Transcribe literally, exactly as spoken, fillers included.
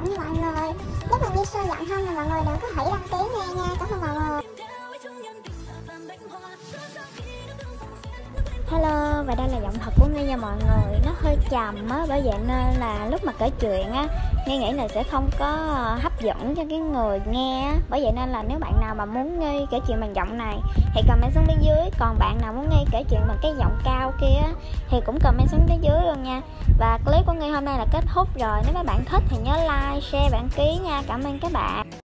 giọng nha mọi người. Nếu mà nghe sôi giọng hơn thì mọi người đừng có hãy đăng ký nghe nha. Cảm ơn mọi người. Hello, và đây là giọng thật của Nghi nha mọi người. Nó hơi trầm á, bởi vậy nên là lúc mà kể chuyện á, Nghi nghĩ là sẽ không có hấp dẫn cho cái người nghe á. Bởi vậy nên là nếu bạn nào mà muốn Nghi kể chuyện bằng giọng này thì comment xuống phía dưới. Còn bạn nào muốn Nghi kể chuyện bằng cái giọng cao kia á, thì cũng comment xuống phía dưới luôn nha. Và clip của Nghi hôm nay là kết thúc rồi. Nếu các bạn thích thì nhớ like, share, đăng ký nha. Cảm ơn các bạn.